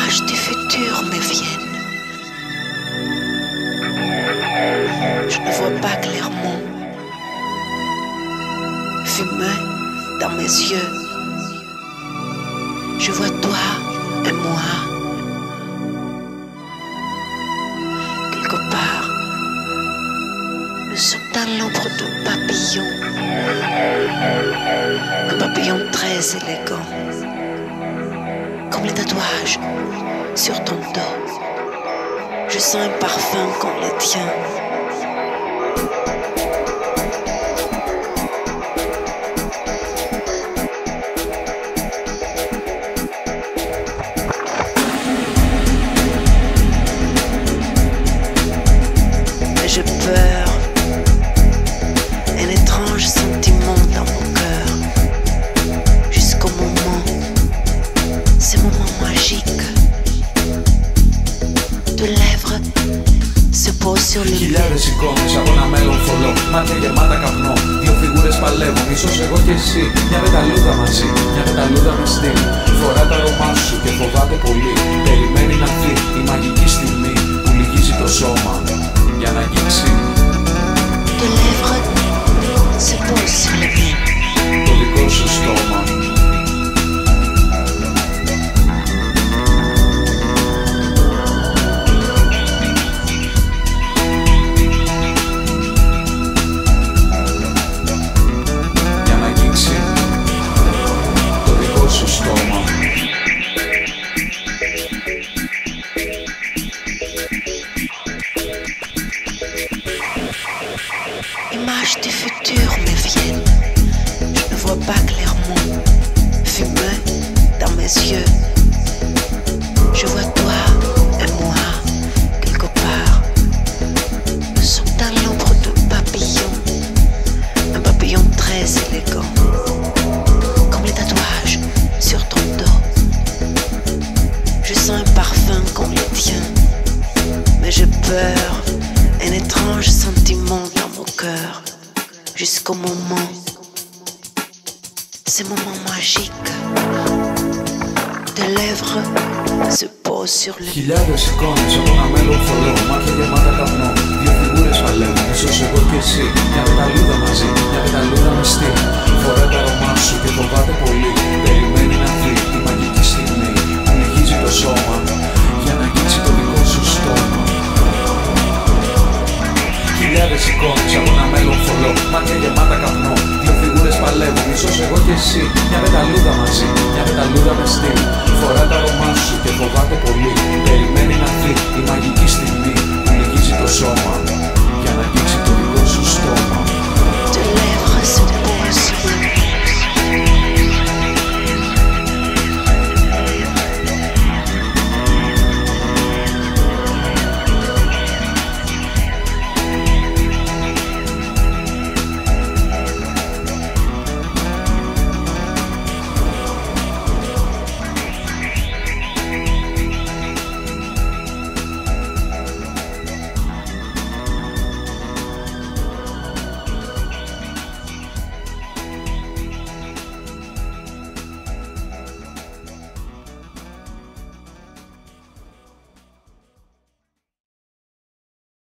Images du futur me viennent. Je ne vois pas clairement. Fumée dans mes yeux, je vois toi et moi. Quelque part, nous sommes dans l'ombre d'un papillon. Un papillon très élégant, comme les tatouages sur ton dos. Je sens un parfum comme le tien. Mais j'ai peur, un étrange sentiment dans mon cœur, jusqu'au moment, ce moment magique. De lèvres se posent sur les χιλιάδες εικόνες από ένα μέλλον θολό, μάτια γεμάτα καπνό. Δύο φιγούρες παλεύουν, ίσως εγώ και εσύ. Μια πεταλούδα μαζί, μια πεταλούδα με στυλ. Φορά τα αρώμα σου και φοβάται πολύ. Περιμένει να δει τη μαγική στιγμή που λυγίζει το σώμα για να αγγίξει. De lèvres se posent sur les miens. Το δικό σου στόμα. Images du futur me viennent. Je ne vois pas clairement. Fumée dans mes yeux, je vois toi et moi quelque part. Nous sommes dans l'ombre d'un papillon. Un papillon très élégant, comme les tatouages sur ton dos. Je sens un parfum comme le tien, mais j'ai peur, un étrange sentiment dans mon cœur, jusqu'au moment, ce moment magique. Tes lèvres se posent sur les Χιλιάδες εικόνες από ένα μέλλον θολό, μάτια γεμάτα καπνό. Δύο φιγούρες παλεύουν, ίσως εγώ και εσύ. Μια πεταλούδα μαζί, μια πεταλούδα με στυλ. Φορά τα αρώμα σου και φοβάται πολύ. Περιμένει